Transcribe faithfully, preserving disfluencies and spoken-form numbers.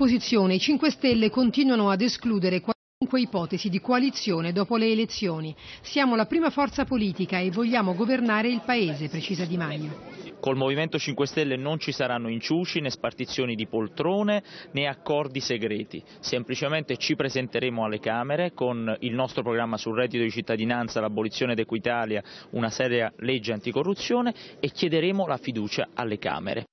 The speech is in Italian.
Dall'opposizione i cinque Stelle continuano ad escludere qualunque ipotesi di coalizione dopo le elezioni. Siamo la prima forza politica e vogliamo governare il Paese, precisa Di Maio. Col Movimento cinque Stelle non ci saranno inciuci né spartizioni di poltrone né accordi segreti, semplicemente ci presenteremo alle Camere con il nostro programma sul reddito di cittadinanza, l'abolizione d'Equitalia, una seria legge anticorruzione e chiederemo la fiducia alle Camere.